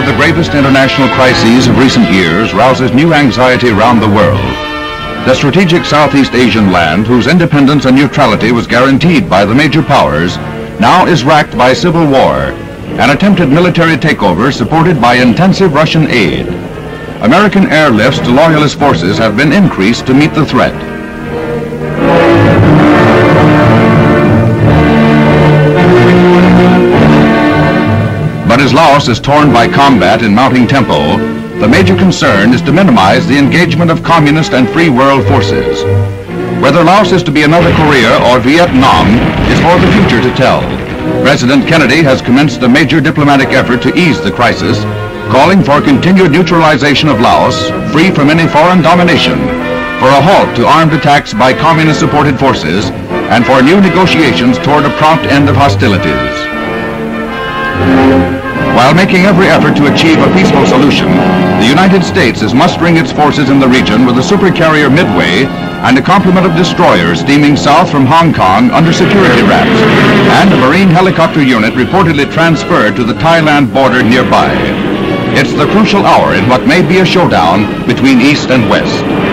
the gravest international crises of recent years rouses new anxiety around the world. The strategic Southeast Asian land, whose independence and neutrality was guaranteed by the major powers, now is racked by civil war, an attempted military takeover supported by intensive Russian aid. American airlifts to loyalist forces have been increased to meet the threat. But as Laos is torn by combat in mounting tempo, the major concern is to minimize the engagement of communist and free world forces. Whether Laos is to be another Korea or Vietnam is for the future to tell. President Kennedy has commenced a major diplomatic effort to ease the crisis, calling for continued neutralization of Laos, free from any foreign domination, for a halt to armed attacks by communist-supported forces, and for new negotiations toward a prompt end of hostilities. While making every effort to achieve a peaceful solution, the United States is mustering its forces in the region with a supercarrier Midway and a complement of destroyers steaming south from Hong Kong under security wraps, and a Marine helicopter unit reportedly transferred to the Thailand border nearby. It's the crucial hour in what may be a showdown between East and West.